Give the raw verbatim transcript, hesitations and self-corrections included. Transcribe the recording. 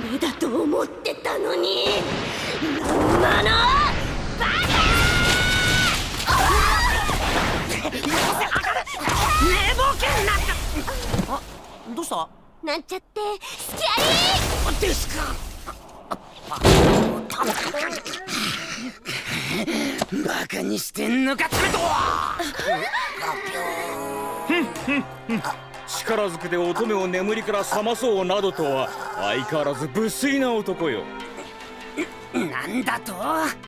れだと思ってたのに、なんなのバカ寝ぼけになった。 あ、どうした？ なんちゃってスキャリーですか。バカにしてんのか、タメト。 力ずくで乙女を眠りから覚まそうなどとは相変わらず無粋な男よ。 なんだと？